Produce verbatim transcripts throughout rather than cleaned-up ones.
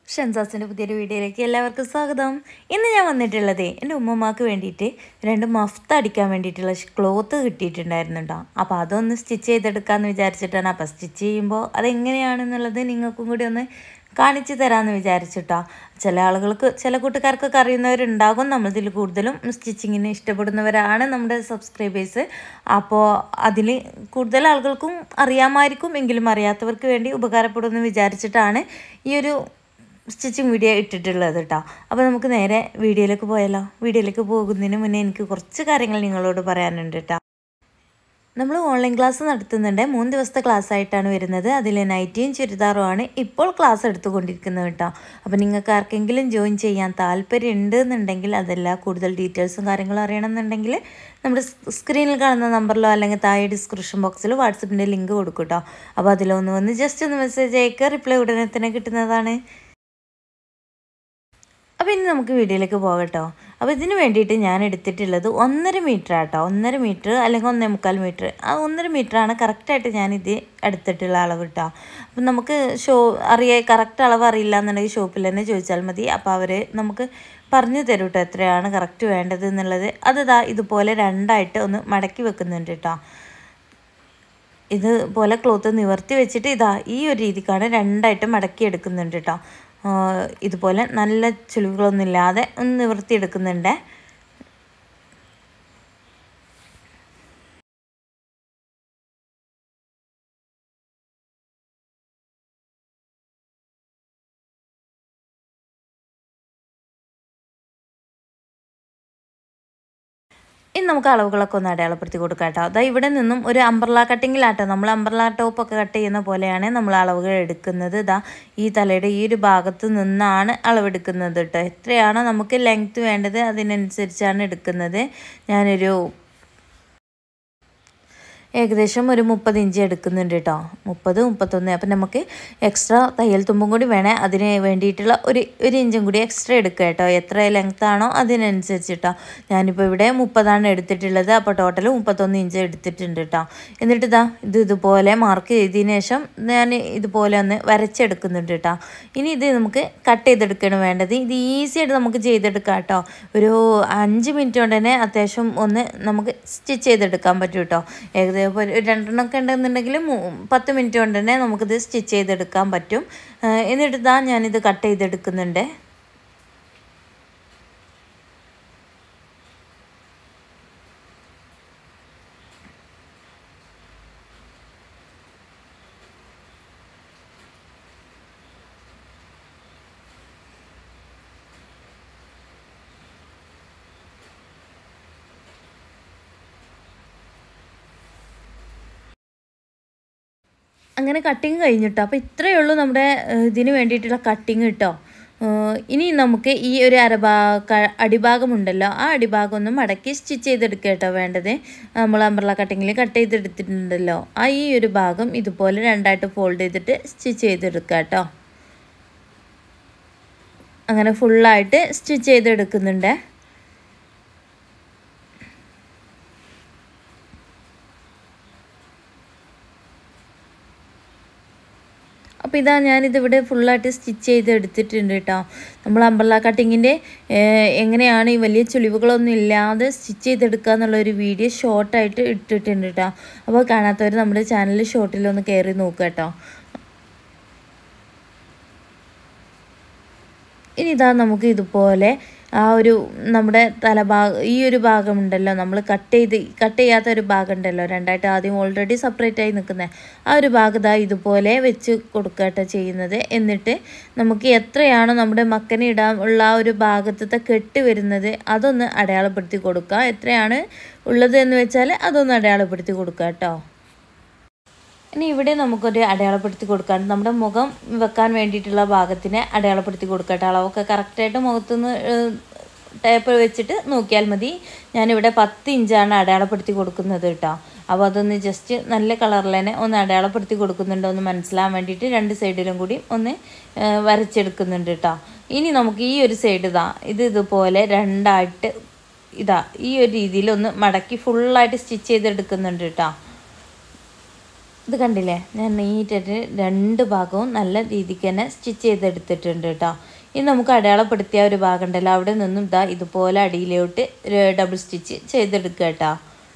ഷൻസാസിൻ്റെ പുതിയൊരു വീഡിയോയിലേക്ക് എല്ലാവർക്കും സ്വാഗതം. ഇന്ന് ഞാൻ വന്നിട്ടുള്ളത് എൻ്റെ ഉമ്മമാക്ക് വേണ്ടിയിട്ട് രണ്ട് മഫ്ത അടിക്കാൻ വേണ്ടിയിട്ടുള്ള ക്ലോത്ത് കിട്ടിയിട്ടുണ്ടായിരുന്നു കേട്ടോ. അപ്പോൾ അതൊന്ന് സ്റ്റിച്ച് ചെയ്തെടുക്കാമെന്ന് വിചാരിച്ചിട്ടാണ്. അപ്പോൾ സ്റ്റിച്ച് ചെയ്യുമ്പോൾ അതെങ്ങനെയാണെന്നുള്ളത് നിങ്ങൾക്കും കൂടി ഒന്ന് കാണിച്ചു തരാമെന്ന് വിചാരിച്ചിട്ടോ. ചില ആളുകൾക്ക് ചില കൂട്ടുകാർക്കൊക്കെ അറിയുന്നവരുണ്ടാകും. നമ്മളിതിൽ കൂടുതലും സ്റ്റിച്ചിങ്ങിന് ഇഷ്ടപ്പെടുന്നവരാണ് നമ്മുടെ സബ്സ്ക്രൈബേഴ്സ്. അപ്പോൾ അതിൽ കൂടുതൽ ആളുകൾക്കും അറിയാമായിരിക്കും, എങ്കിലും അറിയാത്തവർക്ക് വേണ്ടി ഉപകാരപ്പെടുമെന്ന് വിചാരിച്ചിട്ടാണ് ഈ ഒരു സ്റ്റിച്ചിങ് വീഡിയോ ഇട്ടിട്ടുള്ളത് കേട്ടോ. അപ്പോൾ നമുക്ക് നേരെ വീഡിയോയിലേക്ക് പോയാലോ. വീഡിയോയിലേക്ക് പോകുന്നതിന് മുന്നേ എനിക്ക് കുറച്ച് കാര്യങ്ങൾ നിങ്ങളോട് പറയാനുണ്ട് കേട്ടോ. നമ്മൾ ഓൺലൈൻ ക്ലാസ് നടത്തുന്നുണ്ട്. മൂന്ന് ദിവസത്തെ ക്ലാസ് ആയിട്ടാണ് വരുന്നത്. അതിൽ നൈറ്റിയും ചുരിദാറുമാണ് ഇപ്പോൾ ക്ലാസ് എടുത്തുകൊണ്ടിരിക്കുന്നത് കേട്ടോ. അപ്പോൾ നിങ്ങൾക്ക് ആർക്കെങ്കിലും ജോയിൻ ചെയ്യാൻ താല്പര്യം ഉണ്ട് എന്നുണ്ടെങ്കിൽ, അതല്ല കൂടുതൽ ഡീറ്റെയിൽസും കാര്യങ്ങളും അറിയണമെന്നുണ്ടെങ്കിൽ നമ്മുടെ സ്ക്രീനിൽ കാണുന്ന നമ്പറിലോ അല്ലെങ്കിൽ താഴെ ഡിസ്ക്രിപ്ഷൻ ബോക്സിൽ വാട്സപ്പിൻ്റെ ലിങ്ക് കൊടുക്കും കേട്ടോ. അപ്പോൾ അതിലൊന്ന് വന്ന് ജസ്റ്റ് ഒന്ന് മെസ്സേജ് അയക്കുക. റിപ്ലൈ ഉടനെ തന്നെ കിട്ടുന്നതാണ്. അപ്പോൾ ഇനി നമുക്ക് വീഡിയോയിലേക്ക് പോകട്ടോ. അപ്പോൾ ഇതിന് വേണ്ടിയിട്ട് ഞാൻ എടുത്തിട്ടുള്ളത് ഒന്നര മീറ്റർ ആട്ടോ. ഒന്നര മീറ്റർ അല്ലെങ്കിൽ ഒന്നേ മുക്കാൽ മീറ്റർ, ആ ഒന്നര മീറ്ററാണ് കറക്റ്റായിട്ട് ഞാനിത് എടുത്തിട്ടുള്ള അളവ് കേട്ടോ. അപ്പം നമുക്ക് ഷോ അറിയാൻ കറക്റ്റ് അളവ് അറിയില്ല എന്നുണ്ടെങ്കിൽ ഷോപ്പിൽ തന്നെ ചോദിച്ചാൽ മതി. അപ്പോൾ അവർ നമുക്ക് പറഞ്ഞു തരും കേട്ടോ എത്രയാണ് കറക്റ്റ് വേണ്ടത് എന്നുള്ളത്. അതിതാ ഇതുപോലെ രണ്ടായിട്ട് ഒന്ന് മടക്കി വെക്കുന്നുണ്ട് കേട്ടോ. ഇതുപോലെ ക്ലോത്ത് നിവർത്തി വെച്ചിട്ട് ഇതാ ഈ ഒരു രീതിക്കാണ് രണ്ടായിട്ട് മടക്കി എടുക്കുന്നുണ്ട് കേട്ടോ. ഇതുപോലെ നല്ല ചുളിവുകളൊന്നും ഇല്ലാതെ ഒന്ന് നിവർത്തിയെടുക്കുന്നുണ്ട്. ഇനി നമുക്ക് അളവുകളൊക്കെ ഒന്ന് അടയാളപ്പെടുത്തി കൊടുക്കാം കേട്ടോ. അതാ ഇവിടെ നിന്നും ഒരു അംബ്രല കട്ടിങ്ങിലാട്ടോ, നമ്മൾ അംബ്രല ടോപ്പൊക്കെ കട്ട് ചെയ്യുന്ന പോലെയാണ് നമ്മൾ അളവുകൾ എടുക്കുന്നത്. ഇതാ ഈ തലയുടെ ഈ ഒരു ഭാഗത്ത് നിന്നാണ് അളവെടുക്കുന്നത് കേട്ടോ. എത്രയാണോ നമുക്ക് ലെങ്ത്ത് വേണ്ടത് അതിനനുസരിച്ചാണ് എടുക്കുന്നത്. ഞാനൊരു ഏകദേശം ഒരു മുപ്പത് ഇഞ്ച് എടുക്കുന്നുണ്ട് കേട്ടോ. മുപ്പത് മുപ്പത്തൊന്ന്. അപ്പം നമുക്ക് എക്സ്ട്രാ തയ്യൽ തുമ്പും കൂടി വേണേൽ അതിന് വേണ്ടിയിട്ടുള്ള ഒരു ഒരു ഇഞ്ചും കൂടി എക്സ്ട്രാ എടുക്കുക കേട്ടോ. എത്ര ലെങ്ത് ആണോ അതിനനുസരിച്ചിട്ടോ. ഞാനിപ്പോൾ ഇവിടെ മുപ്പതാണ് എടുത്തിട്ടുള്ളത്. അപ്പോൾ ടോട്ടൽ മുപ്പത്തൊന്ന് ഇഞ്ച് എടുത്തിട്ടുണ്ട് കേട്ടോ. എന്നിട്ട് ഇതാ ഇത് ഇതുപോലെ മാർക്ക് ചെയ്തതിന് ശേഷം ഞാൻ ഇതുപോലെ ഒന്ന് വരച്ചെടുക്കുന്നുണ്ട് കേട്ടോ. ഇനി ഇത് നമുക്ക് കട്ട് ചെയ്തെടുക്കുകയാണ് വേണ്ടത്. ഇത് ഈസി ആയിട്ട് നമുക്ക് ചെയ്തെടുക്കാം കേട്ടോ. ഒരു അഞ്ച് മിനിറ്റ് കൊണ്ട് തന്നെ അത്യാവശ്യം ഒന്ന് നമുക്ക് സ്റ്റിച്ച് ചെയ്തെടുക്കാൻ പറ്റും കേട്ടോ. ഏകദേശം രണ്ടെണ്ണമൊക്കെ ഉണ്ടെന്നുണ്ടെങ്കിൽ പത്ത് മിനിറ്റ് കൊണ്ട് തന്നെ നമുക്കിത് സ്റ്റിച്ച് ചെയ്തെടുക്കാൻ പറ്റും. എന്നിട്ട് ഇതാ ഞാനിത് കട്ട് ചെയ്തെടുക്കുന്നുണ്ട്. അങ്ങനെ കട്ടിങ് കഴിഞ്ഞിട്ടോ. അപ്പോൾ ഇത്രയേ ഉള്ളൂ നമ്മുടെ ഇതിന് വേണ്ടിയിട്ടുള്ള കട്ടിങ് കേട്ടോ. ഇനി നമുക്ക് ഈ ഒരു അരഭാഗ അടിഭാഗമുണ്ടല്ലോ, ആ അടിഭാഗം ഒന്ന് മടക്കി സ്റ്റിച്ച് ചെയ്തെടുക്കുക കേട്ടോ വേണ്ടത്. നമ്മൾ അംബ്രല കട്ടിങ്ങിൽ കട്ട് ചെയ്തെടുത്തിട്ടുണ്ടല്ലോ, ആ ഈ ഒരു ഭാഗം ഇതുപോലെ രണ്ടായിട്ട് ഫോൾഡ് ചെയ്തിട്ട് സ്റ്റിച്ച് ചെയ്തെടുക്കുക കേട്ടോ. അങ്ങനെ ഫുള്ളായിട്ട് സ്റ്റിച്ച് ചെയ്തെടുക്കുന്നുണ്ട്. അപ്പോൾ ഇതാ ഞാനിതിവിടെ ഫുള്ളായിട്ട് സ്റ്റിച്ച് ചെയ്ത് എടുത്തിട്ടുണ്ട് കേട്ടോ. നമ്മൾ അംബ്രല കട്ടിങ്ങിൻ്റെ എങ്ങനെയാണ് ഈ വലിയ ചുളിവുകളൊന്നും ഇല്ലാതെ സ്റ്റിച്ച് ചെയ്തെടുക്കുക എന്നുള്ളൊരു വീഡിയോ ഷോർട്ടായിട്ട് ഇട്ടിട്ടുണ്ട് കേട്ടോ. അപ്പോൾ കാണാത്തവർ നമ്മുടെ ചാനൽ ഷോർട്ടിലൊന്ന് കയറി നോക്കുക കേട്ടോ. ഇനി ഇതാ നമുക്ക് ഇതുപോലെ ആ ഒരു നമ്മുടെ തലഭാഗം ഈ ഒരു ഭാഗമുണ്ടല്ലോ, നമ്മൾ കട്ട് ചെയ്ത് കട്ട് ചെയ്യാത്ത ഒരു ഭാഗം ഉണ്ടല്ലോ, രണ്ടായിട്ട് ആദ്യം ഓൾറെഡി സെപ്പറേറ്റ് ആയി നിൽക്കുന്നത്, ആ ഒരു ഭാഗം ഇതാ ഇതുപോലെ വെച്ച് കൊടുക്കട്ടെ ചെയ്യുന്നത്. എന്നിട്ട് നമുക്ക് എത്രയാണോ നമ്മുടെ മക്കനെ ഇടാൻ ഉള്ള ആ ഒരു ഭാഗത്തെ കെട്ട് വരുന്നത് അതൊന്ന് അടയാളപ്പെടുത്തി കൊടുക്കുക. എത്രയാണ് ഉള്ളത് എന്ന് വെച്ചാൽ അതൊന്ന് അടയാളപ്പെടുത്തി കൊടുക്കുക കേട്ടോ. ഇനി ഇവിടെ നമുക്കൊരു അടയാളപ്പെടുത്തി കൊടുക്കാൻ, നമ്മുടെ മുഖം വെക്കാൻ വേണ്ടിയിട്ടുള്ള ഭാഗത്തിനെ അടയാളപ്പെടുത്തി കൊടുക്കട്ടെ. അളവൊക്കെ കറക്റ്റായിട്ട് മുഖത്തുനിന്ന് ടേപ്പ് വെച്ചിട്ട് നോക്കിയാൽ മതി. ഞാനിവിടെ പത്ത് ഇഞ്ചാണ് അടയാളപ്പെടുത്തി കൊടുക്കുന്നത് കേട്ടോ. അപ്പോൾ അതൊന്ന് ജസ്റ്റ് നല്ല കളറിൽ തന്നെ ഒന്ന് അടയാളപ്പെടുത്തി കൊടുക്കുന്നുണ്ടോ എന്ന് മനസ്സിലാൻ വേണ്ടിയിട്ട് രണ്ട് സൈഡിലും കൂടി ഒന്ന് വരച്ചെടുക്കുന്നുണ്ട് കേട്ടോ. ഇനി നമുക്ക് ഈ ഒരു സൈഡ് ഇതാ ഇത് ഇതുപോലെ രണ്ടായിട്ട് ഇതാ ഈ ഒരു രീതിയിൽ ഒന്ന് മടക്കി ഫുള്ളായിട്ട് സ്റ്റിച്ച് ചെയ്തെടുക്കുന്നുണ്ട് കേട്ടോ. ഇത് കണ്ടില്ലേ, ഞാൻ നീറ്റിട്ട് രണ്ട് ഭാഗവും നല്ല രീതിക്ക് തന്നെ സ്റ്റിച്ച് ചെയ്തെടുത്തിട്ടുണ്ട് കേട്ടോ. ഇനി നമുക്ക് അടയാളപ്പെടുത്തിയ ഒരു ഭാഗം ഉണ്ടല്ലോ, അവിടെ നിന്നും ഇതാ ഇതുപോലെ അടിയിലോട്ട് ഡബിൾ സ്റ്റിച്ച് ചെയ്തെടുക്കുക കേട്ടോ.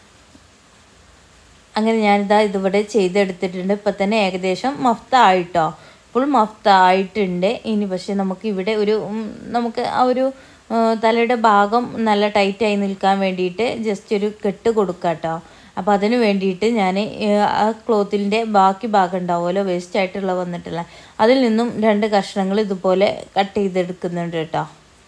അങ്ങനെ ഞാനിതാ ഇതിവിടെ ചെയ്തെടുത്തിട്ടുണ്ട്. ഇപ്പം തന്നെ ഏകദേശം മഫ്ത ആയിട്ടോ, ഫുൾ മഫ്ത ആയിട്ടുണ്ട്. ഇനി പക്ഷേ നമുക്ക് ഇവിടെ ഒരു നമുക്ക് ആ ഒരു തലയുടെ ഭാഗം നല്ല ടൈറ്റായി നിൽക്കാൻ വേണ്ടിയിട്ട് ജസ്റ്റ് ഒരു കെട്ട് കൊടുക്കുക കേട്ടോ. അപ്പോൾ അതിന് വേണ്ടിയിട്ട് ഞാൻ ആ ക്ലോത്തിൻ്റെ ബാക്കി ഭാഗം ഉണ്ടാവുമല്ലോ, വേസ്റ്റ് ആയിട്ടുള്ള വന്നിട്ടുള്ള, അതിൽ നിന്നും രണ്ട് കഷ്ണങ്ങൾ ഇതുപോലെ കട്ട് ചെയ്തെടുക്കുന്നുണ്ട് കേട്ടോ.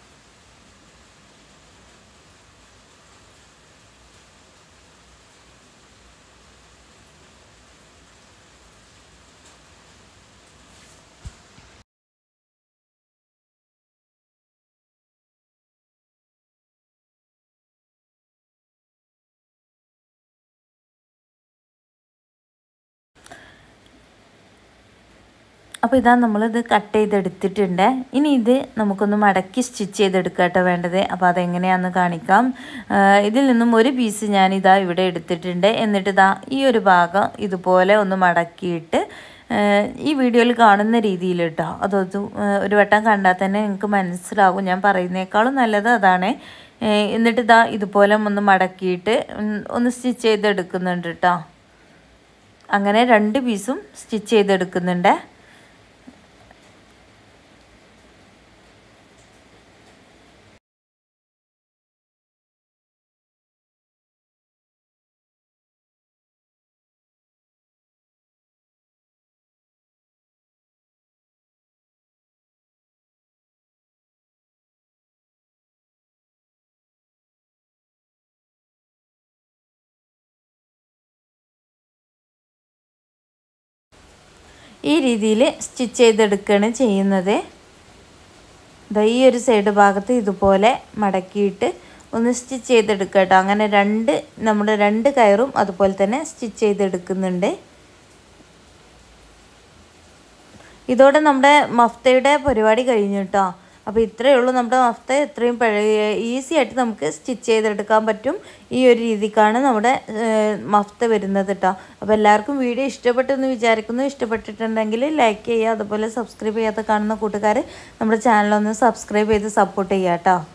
അപ്പോൾ ഇതാ നമ്മളിത് കട്ട് ചെയ്തെടുത്തിട്ടുണ്ട്. ഇനി ഇത് നമുക്കൊന്ന് മടക്കി സ്റ്റിച്ച് ചെയ്തെടുക്കുക കേട്ടോ വേണ്ടത്. അപ്പോൾ അതെങ്ങനെയാണെന്ന് കാണിക്കാം. ഇതിൽ നിന്നും ഒരു പീസ് ഞാനിതാ ഇവിടെ എടുത്തിട്ടുണ്ട്. എന്നിട്ട് ഇതാ ഈ ഒരു ഭാഗം ഇതുപോലെ ഒന്ന് മടക്കിയിട്ട് ഈ വീഡിയോയിൽ കാണുന്ന രീതിയിൽ കേട്ടോ, അതൊരു ഒരു വട്ടം കണ്ടാൽ തന്നെ നിങ്ങൾക്ക് മനസ്സിലാവും. ഞാൻ പറയുന്നേക്കാളും നല്ലത് അതാണ്. എന്നിട്ട് ഇതാ ഇതുപോലെ ഒന്ന് മടക്കിയിട്ട് ഒന്ന് സ്റ്റിച്ച് ചെയ്തെടുക്കുന്നുണ്ട് കേട്ടോ. അങ്ങനെ രണ്ട് പീസും സ്റ്റിച്ച് ചെയ്തെടുക്കുന്നുണ്ട്. ഈ രീതിയിൽ സ്റ്റിച്ച് ചെയ്തെടുക്കുകയാണ് ചെയ്യുന്നത്. ഈ ഒരു സൈഡ് ഭാഗത്ത് ഇതുപോലെ മടക്കിയിട്ട് ഒന്ന് സ്റ്റിച്ച് ചെയ്തെടുക്കുക കേട്ടോ. അങ്ങനെ രണ്ട് നമ്മുടെ രണ്ട് കയറും അതുപോലെ തന്നെ സ്റ്റിച്ച് ചെയ്തെടുക്കുന്നുണ്ട്. ഇതോടെ നമ്മുടെ മഫ്തയുടെ പരിപാടി കഴിഞ്ഞു കേട്ടോ. അപ്പോൾ ഇത്രയേ ഉള്ളൂ നമ്മുടെ മഫ്ത. എത്രയും ഈസി ആയിട്ട് നമുക്ക് സ്റ്റിച്ച് ചെയ്തെടുക്കാൻ പറ്റും. ഈ ഒരു രീതിക്കാണ് നമ്മുടെ മഫ്ത വരുന്നത് കേട്ടോ. അപ്പോൾ എല്ലാവർക്കും വീഡിയോ ഇഷ്ടപ്പെട്ടെന്ന് വിചാരിക്കുന്നു. ഇഷ്ടപ്പെട്ടിട്ടുണ്ടെങ്കിൽ ലൈക്ക് ചെയ്യുക. അതുപോലെ സബ്സ്ക്രൈബ് ചെയ്യാത്ത കാണുന്ന കൂട്ടുകാർ നമ്മുടെ ചാനലൊന്ന് സബ്സ്ക്രൈബ് ചെയ്ത് സപ്പോർട്ട് ചെയ്യുക കേട്ടോ.